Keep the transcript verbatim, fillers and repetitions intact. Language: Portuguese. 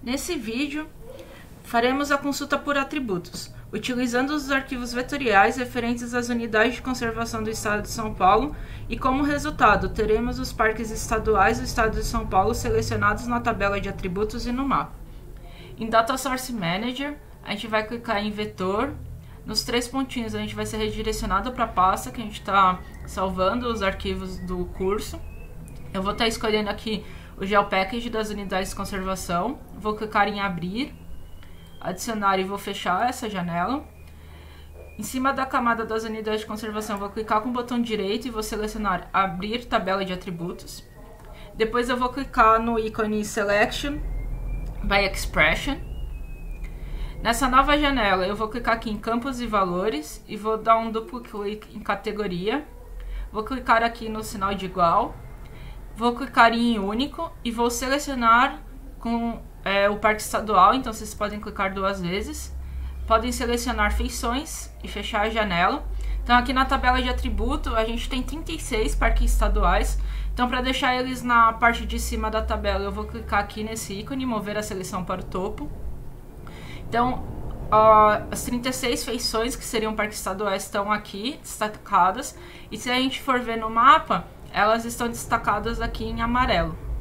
Nesse vídeo, faremos a consulta por atributos, utilizando os arquivos vetoriais referentes às unidades de conservação do Estado de São Paulo e, como resultado, teremos os parques estaduais do Estado de São Paulo selecionados na tabela de atributos e no mapa. Em Data Source Manager, a gente vai clicar em Vetor. Nos três pontinhos a gente vai ser redirecionado para a pasta que a gente está salvando os arquivos do curso. Eu vou estar escolhendo aqui o GeoPackage das unidades de conservação. Vou clicar em Abrir, adicionar e vou fechar essa janela. Em cima da camada das unidades de conservação, vou clicar com o botão direito e vou selecionar Abrir tabela de atributos. Depois eu vou clicar no ícone Selection by Expression. Nessa nova janela, eu vou clicar aqui em Campos e Valores e vou dar um duplo clique em Categoria. Vou clicar aqui no sinal de igual. Vou clicar em Único e vou selecionar com é, o Parque Estadual, então vocês podem clicar duas vezes. Podem selecionar feições e fechar a janela. Então aqui na tabela de atributo a gente tem trinta e seis parques estaduais. Então para deixar eles na parte de cima da tabela eu vou clicar aqui nesse ícone e mover a seleção para o topo. Então uh, as trinta e seis feições que seriam parques estaduais estão aqui destacadas. E se a gente for ver no mapa, elas estão destacadas aqui em amarelo.